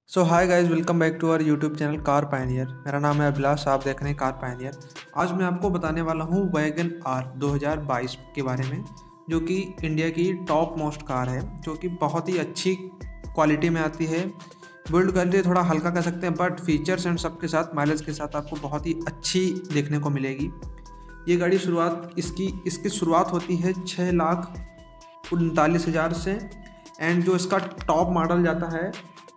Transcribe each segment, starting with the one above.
So hi guys, welcome back to our YouTube channel Car Pioneer. मेरा नाम है अभिलाष, आप देख रहे हैं कार पायनियर। आज मैं आपको बताने वाला हूँ वैगन आर 2022 के बारे में, जो कि इंडिया की टॉप मोस्ट कार है, जो कि बहुत ही अच्छी क्वालिटी में आती है। बिल्ड क्वालिटी थोड़ा हल्का कह सकते हैं, बट फीचर्स एंड सबके साथ माइलेज के साथ आपको बहुत ही अच्छी देखने को मिलेगी। ये गाड़ी इसकी शुरुआत होती है 6,39,000 से, एंड जो इसका टॉप मॉडल जाता है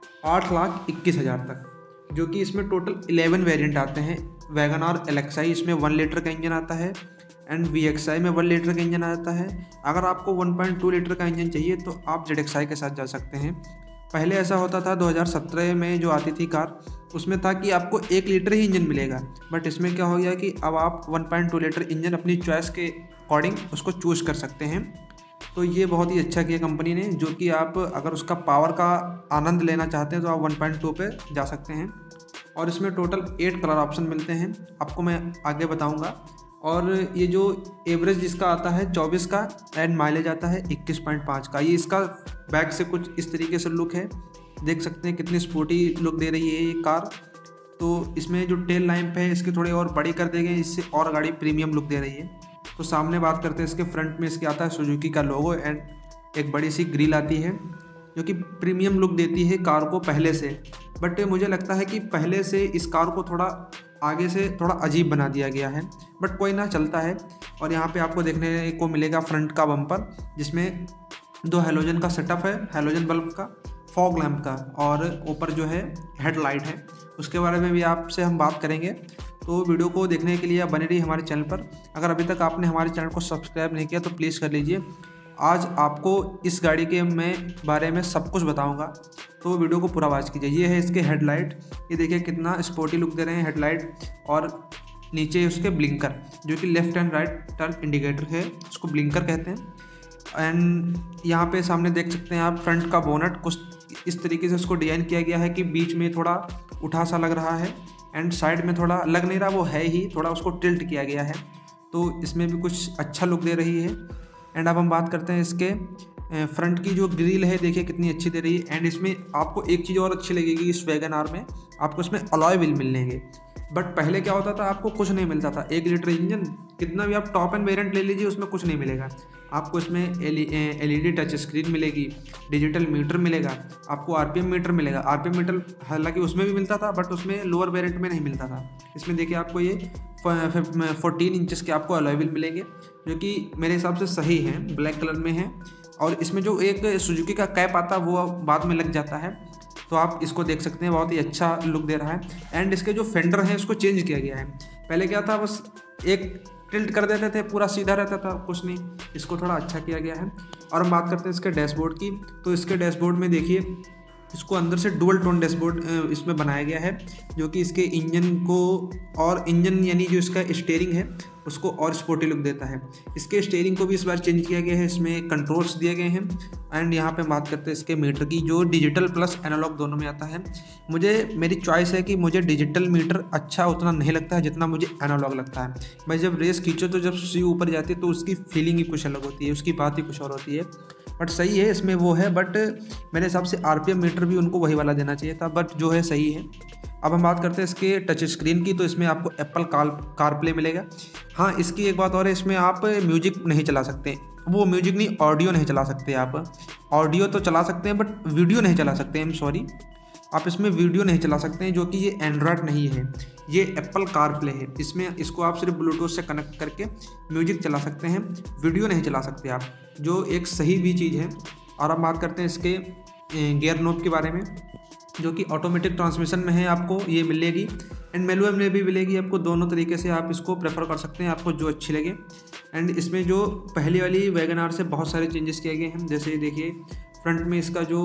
8,21,000 तक, जो कि इसमें टोटल 11 वेरिएंट आते हैं। वैगन आर LXi इसमें 1 लीटर का इंजन आता है, एंड VXi में 1 लीटर का इंजन आता है। अगर आपको 1.2 लीटर का इंजन चाहिए तो आप ZXi के साथ जा सकते हैं। पहले ऐसा होता था 2017 में जो आती थी कार, उसमें था कि आपको 1 लीटर ही इंजन मिलेगा, बट इसमें क्या हो गया कि अब आप 1.2 लीटर इंजन अपनी चॉइस के अकॉर्डिंग उसको चूज़ कर सकते हैं। तो ये बहुत ही अच्छा किया कंपनी ने, जो कि आप अगर उसका पावर का आनंद लेना चाहते हैं तो आप 1.2 पे जा सकते हैं। और इसमें टोटल 8 कलर ऑप्शन मिलते हैं, आपको मैं आगे बताऊंगा। और ये जो एवरेज जिसका आता है 24 का, एंड माइलेज आता है 21.5 का। ये इसका बैक से कुछ इस तरीके से लुक है, देख सकते हैं कितनी स्पोर्टी लुक दे रही है ये कार। तो इसमें जो टेल लैंप है इसके थोड़े और बड़ी कर दिए गए, इससे और गाड़ी प्रीमियम लुक दे रही है। तो सामने बात करते हैं इसके फ्रंट में, इसके आता है सुजुकी का लोगो, एंड एक बड़ी सी ग्रिल आती है, जो कि प्रीमियम लुक देती है कार को पहले से। बट मुझे लगता है कि पहले से इस कार को थोड़ा आगे से थोड़ा अजीब बना दिया गया है, बट कोई ना, चलता है। और यहाँ पे आपको देखने को मिलेगा फ्रंट का बम्पर, जिसमें 2 हेलोजन का सेटअप है, हेलोजन बल्ब का, फॉग लैंप का, और ऊपर जो है हेडलाइट है। उसके बारे में भी आपसे हम बात करेंगे। तो वीडियो को देखने के लिए आप बने रहिए हमारे चैनल पर। अगर अभी तक आपने हमारे चैनल को सब्सक्राइब नहीं किया तो प्लीज़ कर लीजिए। आज आपको इस गाड़ी के मैं बारे में सब कुछ बताऊंगा, तो वीडियो को पूरा वॉच कीजिए। ये है इसके हेडलाइट, ये देखिए कितना स्पोर्टी लुक दे रहे हैं हेडलाइट। और नीचे उसके ब्लिंकर, जो कि left and right turn indicator है, उसको ब्लिंकर कहते हैं। एंड यहाँ पे सामने देख सकते हैं आप फ्रंट का बोनट, कुछ इस तरीके से उसको डिज़ाइन किया गया है कि बीच में थोड़ा उठा सा लग रहा है, एंड साइड में थोड़ा लग नहीं रहा, वो है ही, थोड़ा उसको टिल्ट किया गया है। तो इसमें भी कुछ अच्छा लुक दे रही है। एंड अब हम बात करते हैं इसके फ्रंट की जो ग्रिल है, देखिए कितनी अच्छी दे रही है। एंड इसमें आपको एक चीज़ और अच्छी लगेगी, इस वैगन आर में आपको इसमें अलॉय व्हील मिलेंगे। बट पहले क्या होता था, आपको कुछ नहीं मिलता था। 1 लीटर इंजन, कितना भी आप टॉप एंड वेरिएंट ले लीजिए, उसमें कुछ नहीं मिलेगा आपको। इसमें LED टच स्क्रीन मिलेगी, डिजिटल मीटर मिलेगा, आपको RPM मीटर मिलेगा। RPM मीटर हालांकि उसमें भी मिलता था, बट उसमें लोअर वेरिएंट में नहीं मिलता था। इसमें देखिए आपको ये 14 इंचेस के आपको अलॉय व्हील मिलेंगे, जो कि मेरे हिसाब से सही है, ब्लैक कलर में है। और इसमें जो एक सुजुकी का कैप आता है वो बाद में लग जाता है, तो आप इसको देख सकते हैं, बहुत ही अच्छा लुक दे रहा है। एंड इसके जो फेंडर हैं इसको चेंज किया गया है। पहले क्या था, बस एक टिल्ट कर देते थे, पूरा सीधा रहता था, कुछ नहीं, इसको थोड़ा अच्छा किया गया है। और हम बात करते हैं इसके डैशबोर्ड की, तो इसके डैशबोर्ड में देखिए इसको अंदर से डुअल टोन डैशबोर्ड इसमें बनाया गया है, जो कि इसके इंजन को, और इंजन यानी जो इसका स्टीयरिंग है उसको और स्पोर्टी लुक देता है। इसके स्टीयरिंग को भी इस बार चेंज किया गया है, इसमें कंट्रोल्स दिए गए हैं। एंड यहाँ पे बात करते हैं इसके मीटर की, जो डिजिटल प्लस एनालॉग दोनों में आता है। मेरी चॉइस है कि मुझे डिजिटल मीटर अच्छा उतना नहीं लगता है जितना मुझे एनालॉग लगता है। भाई जब रेस खींचो तो जब सी ऊपर जाती है तो उसकी फीलिंग ही कुछ अलग होती है, उसकी बात ही कुछ और होती है। बट सही है, इसमें वो है, बट मेरे हिसाब से RPM मीटर भी उनको वही वाला देना चाहिए था, बट जो है सही है। अब हम बात करते हैं इसके टच स्क्रीन की, तो इसमें आपको एप्पल कार प्ले मिलेगा। हाँ, इसकी एक बात और है, इसमें आप म्यूजिक नहीं चला सकते, वो म्यूजिक नहीं, ऑडियो नहीं चला सकते। आप ऑडियो तो चला सकते हैं बट वीडियो नहीं चला सकते, आई एम सॉरी, आप इसमें वीडियो नहीं चला सकते हैं, जो कि ये एंड्रॉयड नहीं है, ये एप्पल कार प्ले है। इसमें इसको आप सिर्फ ब्लूटूथ से कनेक्ट करके म्यूजिक चला सकते हैं, वीडियो नहीं चला सकते आप, जो एक सही भी चीज़ है। और अब बात करते हैं इसके गियर नॉब के बारे में, जो कि ऑटोमेटिक ट्रांसमिशन में है, आपको ये मिलेगी, एंड मैनुअल में भी मिलेगी आपको। दोनों तरीके से आप इसको प्रेफर कर सकते हैं, आपको जो अच्छी लगे। एंड इसमें जो पहली वाली वैगन आर से बहुत सारे चेंजेस किए गए हैं, जैसे देखिए फ्रंट में इसका जो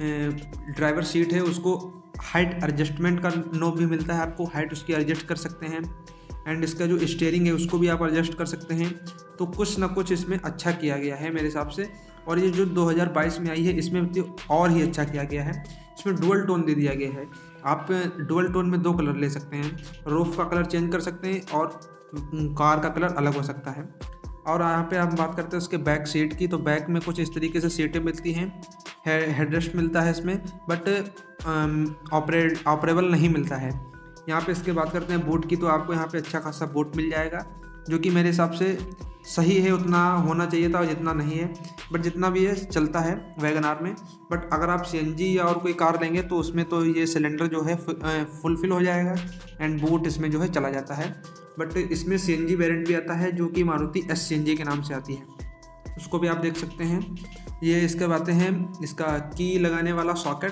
ड्राइवर सीट है उसको हाइट एडजस्टमेंट का नॉब भी मिलता है, आपको हाइट उसकी एडजस्ट कर सकते हैं। एंड इसका जो स्टीयरिंग है उसको भी आप एडजस्ट कर सकते हैं। तो कुछ ना कुछ इसमें अच्छा किया गया है मेरे हिसाब से। और ये जो 2022 में आई है इसमें तो और ही अच्छा किया गया है, इसमें डुअल टोन दे दिया गया है। आप डुअल टोन में 2 कलर ले सकते हैं, रूफ का कलर चेंज कर सकते हैं और कार का कलर अलग हो सकता है। और यहाँ पे हम बात करते हैं उसके बैक सीट की, तो बैक में कुछ इस तरीके से सीटें मिलती हैं, हेडरेस्ट मिलता है इसमें। बट ऑपरेबल नहीं मिलता है। यहाँ पे इसके बात करते हैं बूट की, तो आपको यहाँ पे अच्छा खासा बूट मिल जाएगा, जो कि मेरे हिसाब से सही है, उतना होना चाहिए था और जितना नहीं है, बट जितना भी है चलता है वैगनार में। बट अगर आप सीएनजी या और कोई कार लेंगे तो उसमें तो ये सिलेंडर जो है फुलफिल हो जाएगा एंड बूट इसमें जो है चला जाता है। बट इसमें सीएनजी वेरिएंट भी आता है जो कि मारुति SCNG के नाम से आती है, उसको भी आप देख सकते हैं। ये इसके बातें हैं इसका की लगाने वाला सॉकेट,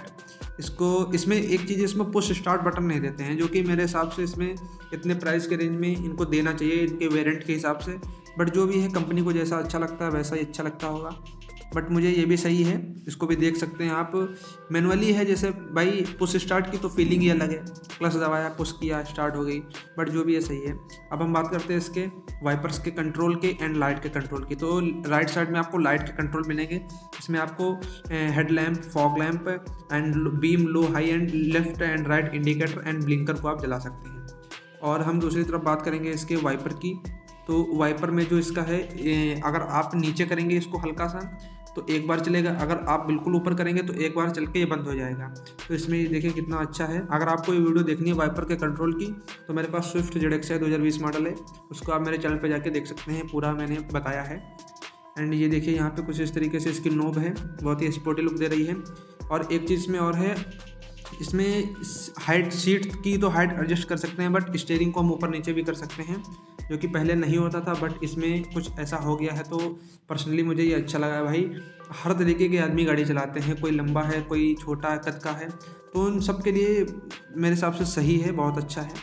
इसमें एक चीज़, इसमें पुश स्टार्ट बटन नहीं देते हैं, जो कि मेरे हिसाब से इसमें इतने प्राइस के रेंज में इनको देना चाहिए इनके वेरिएंट के हिसाब से। बट जो भी है कंपनी को जैसा अच्छा लगता है वैसा ही अच्छा लगता होगा, बट मुझे ये भी सही है, इसको भी देख सकते हैं आप। मैनुअली है, जैसे भाई पुश स्टार्ट की तो फीलिंग ही अलग है, क्लच दबाया पुश किया स्टार्ट हो गई, बट जो भी है सही है। अब हम बात करते हैं इसके वाइपर्स के कंट्रोल के एंड लाइट के कंट्रोल की। तो राइट साइड में आपको लाइट के कंट्रोल मिलेंगे, इसमें आपको headlamp, fog lamp and beam, low high and left and right indicator and blinker को आप जला सकते हैं। और हम दूसरी तरफ बात करेंगे इसके वाइपर की, तो वाइपर में जो इसका है, अगर आप नीचे करेंगे इसको हल्का सा तो एक बार चलेगा, अगर आप बिल्कुल ऊपर करेंगे तो एक बार चल के ये बंद हो जाएगा। तो इसमें ये देखिए कितना अच्छा है। अगर आपको ये वीडियो देखनी है वाइपर के कंट्रोल की तो मेरे पास स्विफ्ट ZX है, 2020 मॉडल है, उसको आप मेरे चैनल पे जाके देख सकते हैं, पूरा मैंने बताया है। एंड ये देखिए यहाँ पे कुछ इस तरीके से इसकी नोब है, बहुत ही स्पोर्टी लुक दे रही है। और एक चीज़ इसमें और है, इसमें हाइट सीट की तो हाइट एडजस्ट कर सकते हैं, बट स्टीयरिंग को हम ऊपर नीचे भी कर सकते हैं, जो कि पहले नहीं होता था, बट इसमें कुछ ऐसा हो गया है। तो पर्सनली मुझे ये अच्छा लगा है। भाई हर तरीके के आदमी गाड़ी चलाते हैं, कोई लंबा है, कोई छोटा कद का है, तो उन सब के लिए मेरे हिसाब से सही है, बहुत अच्छा है।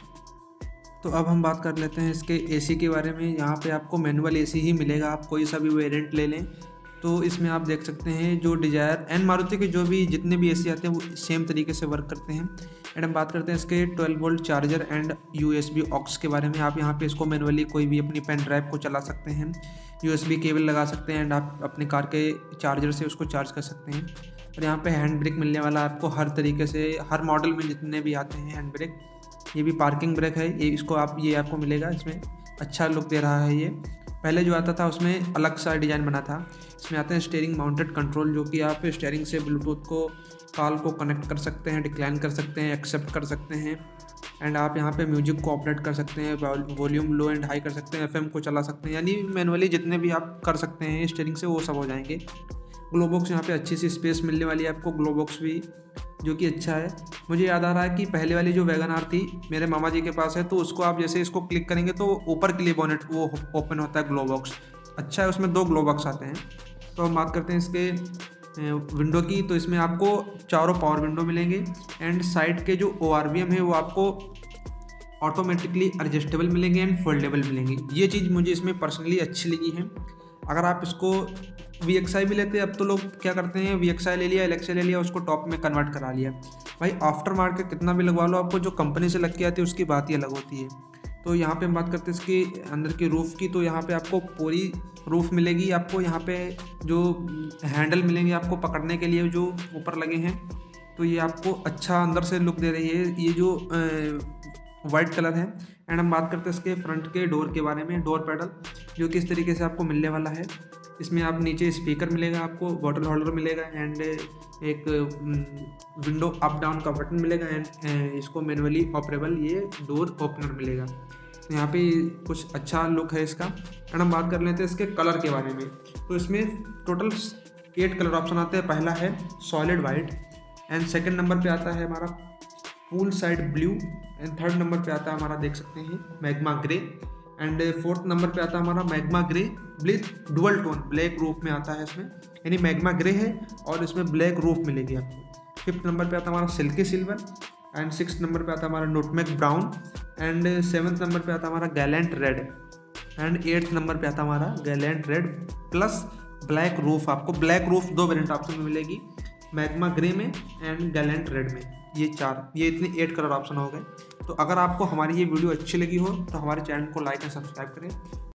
तो अब हम बात कर लेते हैं इसके AC के बारे में। यहाँ पे आपको मैनुअल AC ही मिलेगा, आप कोई सा भी वेरिएंट ले लें तो इसमें आप देख सकते हैं जो डिजायर एंड मारुति के जो भी जितने भी AC आते हैं वो सेम तरीके से वर्क करते हैं। एंड हम बात करते हैं इसके 12 volt charger and USB aux के बारे में। आप यहाँ पे इसको मैनुअली कोई भी अपनी पेन ड्राइव को चला सकते हैं, USB केबल लगा सकते हैं एंड आप अपने कार के चार्जर से उसको चार्ज कर सकते हैं। और यहाँ पे हैंड ब्रेक मिलने वाला आपको हर तरीके से, हर मॉडल में जितने भी आते हैं हैंड ब्रेक। ये भी पार्किंग ब्रेक है, ये आपको मिलेगा, इसमें अच्छा लुक दे रहा है। ये पहले जो आता था उसमें अलग सा डिज़ाइन बना था। इसमें आते हैं स्टीयरिंग माउंटेड कंट्रोल, जो कि आप स्टीयरिंग से ब्लूटूथ को कॉल को कनेक्ट कर सकते हैं, डिक्लाइन कर सकते हैं, एक्सेप्ट कर सकते हैं। एंड आप यहाँ पे म्यूजिक को ऑपरेट कर सकते हैं, वॉल्यूम लो एंड हाई कर सकते हैं, FM को चला सकते हैं, यानी मैनुअली जितने भी आप कर सकते हैं स्टीयरिंग से वो सब हो जाएंगे। ग्लो बॉक्स, यहाँ पे अच्छी सी स्पेस मिलने वाली है आपको, ग्लो बॉक्स भी, जो कि अच्छा है। मुझे याद आ रहा है कि पहले वाली जो वैगन थी मेरे मामा जी के पास है, तो उसको आप जैसे इसको क्लिक करेंगे तो ऊपर के लिए बोनेट वो ओपन होता है ग्लो बॉक्स, अच्छा है। उसमें 2 ग्लो बॉक्स आते हैं। तो हम बात करते हैं इसके विंडो की, तो इसमें आपको चारों पावर विंडो मिलेंगे एंड साइड के जो ORVM है वो आपको ऑटोमेटिकली एडजस्टेबल मिलेंगे एंड फोल्डेबल मिलेंगे। ये चीज़ मुझे इसमें पर्सनली अच्छी लगी है। अगर आप इसको VXI भी लेते हैं, अब तो लोग क्या करते हैं VXI ले लिया, LXI ले लिया, उसको टॉप में कन्वर्ट करा लिया। भाई आफ्टर मार्केट कितना भी लगवा लो, आपको जो कंपनी से लग के आती है उसकी बात ही अलग होती है। तो यहाँ पे हम बात करते हैं इसके अंदर की रूफ़ की, तो यहाँ पे आपको पूरी रूफ़ मिलेगी। आपको यहाँ पे जो हैंडल मिलेंगे आपको पकड़ने के लिए जो ऊपर लगे हैं, तो ये आपको अच्छा अंदर से लुक दे रही है, ये जो वाइट कलर है। एंड हम बात करते हैं इसके फ्रंट के डोर के बारे में, डोर पैडल जो कि इस तरीके से आपको मिलने वाला है। इसमें आप नीचे स्पीकर मिलेगा, आपको बॉटल होल्डर मिलेगा एंड एक विंडो अप डाउन का बटन मिलेगा एंड इसको मैनुअली ऑपरेबल ये डोर ओपनर मिलेगा। तो यहाँ पे कुछ अच्छा लुक है इसका। एंड हम बात कर लेते हैं इसके कलर के बारे में। तो इसमें टोटल 8 कलर ऑप्शन आते हैं। पहला है solid white and second number पे आता है हमारा pool side blue and third number पे आता है हमारा देख सकते हैं magma grey and fourth number पे आता है हमारा magma grey with dual tone black roof में आता है इसमें, यानी मैग्मा ग्रे है और इसमें ब्लैक रूफ मिलेगी आपको। फिफ्थ नंबर पे आता है हमारा silky silver and six number पे आता है हमारा nutmeg brown and seventh number पे आता है हमारा gallant red and eighth number पे आता है हमारा gallant red plus black roof. आपको ब्लैक रूफ 2 वेरिएंट ऑप्शन में मिलेगी, मैग्मा ग्रे में एंड गैलेंट रेड में। ये इतने 8 कलर ऑप्शन हो गए। तो अगर आपको हमारी ये वीडियो अच्छी लगी हो तो हमारे चैनल को लाइक एंड सब्सक्राइब करें।